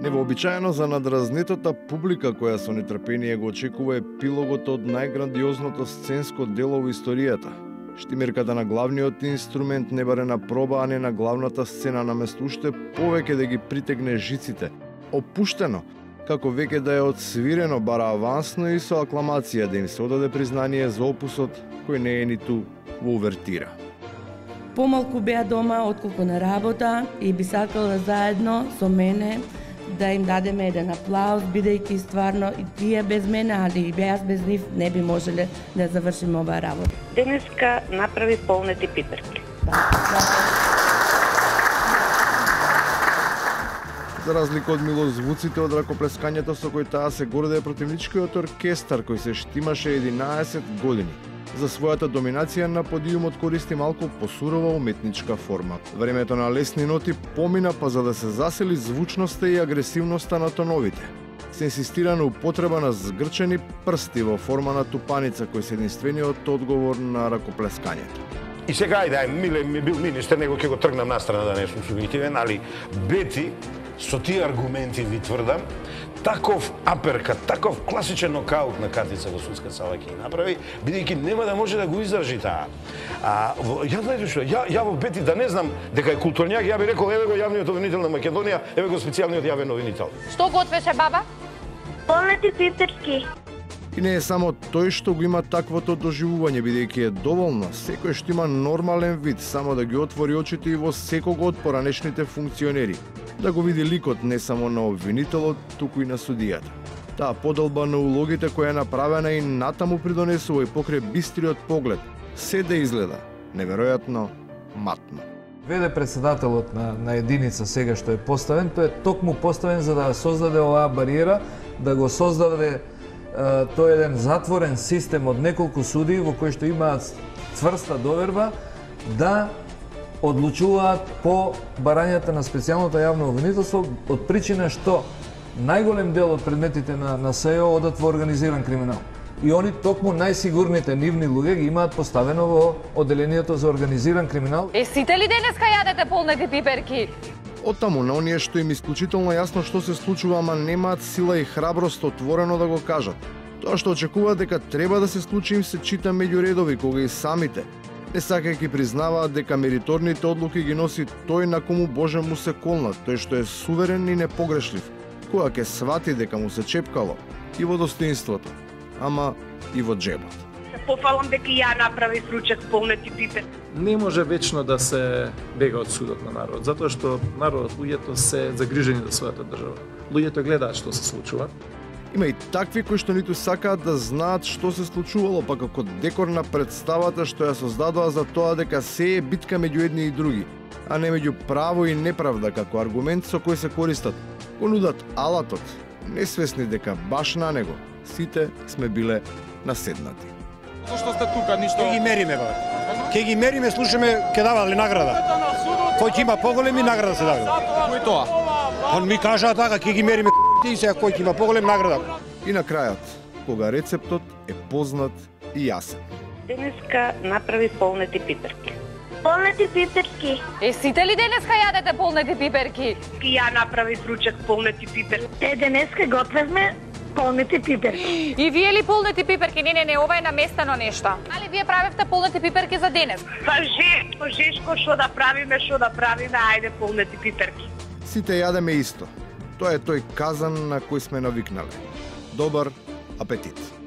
Невообичаено за надразнетата публика која со нетрпение го очекува епилогот од најграндиозното сценско дело во историјата. Штимирката на главниот инструмент не баре на проба, а не на главната сцена, наместо уште повеќе да ги притегне жиците. Опуштено, како веќе да е одсвирено, бара авансно и со акламација да им се одаде признание за опусот кој не е ниту во увертира. Помалку беа дома отколку на работа и би сакала заедно со мене да им дадеме еден аплауз, бидејќи стварно и тие без мене, али и јас без нив не би можеле да завршиме оваа работа. Денеска направи полнети пиперки. За разлика од милозвуците од ракоплескањето со кој таа се гордее противничкиот оркестар кој се штимаше 11 години. За својата доминација на подиумот користи малку посурова уметничка форма. Времето на лесни ноти помина, па за да се засели звучноста и агресивноста на тоновите. Се инсистира на употреба на згрчени прсти во форма на тупаница кој се единствениот одговор на ракоплескањето. И сега ајде, Миле ми бил министер, него ќе го тргнам настрана да не сум субјективен, али Бети со тие аргументи ви тврдам, таков аперкат, таков класичен нокаут на Катица во судска сала ќе направи, бидејќи нема да може да го издржи таа. Ја знаете што, ја во Бети да не знам дека е културњак, ја би рекол еве го јавниот обвинител на Македонија, еве го специјалниот јавен обвинител. Што готвеше баба? Полнети пиперки. И не е само тој што го има таквото доживување, бидејќи е доволно секој што има нормален вид само да ги отвори очите и во секого од поранешните функционери, да го види ликот не само на обвинителот, туку и на судијата. Таа поделба на улогите која е направена и натаму придонесува и покрај бистриот поглед, се да изгледа неверојатно матно. ВД председателот на единица сега што е поставен, тој е токму поставен за да создаде оваа бариера, да го создаде тој еден затворен систем од неколку судии во кои што имаат цврста доверба да одлучуваат по барањата на специјалното јавно обвинителство од причина што најголем дел од предметите на СЕО одат во организиран криминал. И они токму најсигурните нивни луѓе ги имаат поставено во одделението за организиран криминал. Сите ли денеска јадете полнети пиперки? Оттаму на оние што им исклучително јасно што се случува, ама немаат сила и храброст отворено да го кажат. Тоа што очекуваат дека треба да се случи им се чита меѓу редови, кога и самите, не сакајќи признаваат дека мериторните одлуки ги носи тој на кому Боже му се колнат, тој што е суверен и непогрешлив, која ќе свати дека му се чепкало и во достоинството, ама и во джебот. Пофалам дека ја направив ручек полнети пиперки. Не може вечно да се бега од судот на народот, затоа што народот, луѓето се загрижени за својата држава. Луѓето гледаат што се случува. Има и такви кои што ниту сакаат да знаат што се случувало, па како декор на представата што ја создадоа за тоа дека се е битка меѓу едни и други, а не меѓу право и неправда како аргумент со кој се користат. Го нудат алатот, несвесни дека баш на него сите сме биле наседнати. Зошто сте тука, ништо? Ке ги мериме, бе. Ке ги мериме, слушаме, ке дава ли награда? Кој ќе има поголеми награда се дава? Кој тоа? Он ми кажа така, ке ги мериме и сега кој ќе има поголем награда. И на крајот, кога рецептот е познат и јасен. Денеска направи полнети пиперки. Полнети пиперки. Сите ли денеска јадете полнети пиперки? Ја направив ручек полнети пиперки. Денеска готвевме полнети пиперки. И вие ли полнети пиперки? Не, ова е наместено нешто. Али вие правевте полнети пиперки за денес? Па жешко што да правиме, ајде полнети пиперки. Сите јадеме исто. Тоа е тој казан на кој сме навикнале. Добар апетит!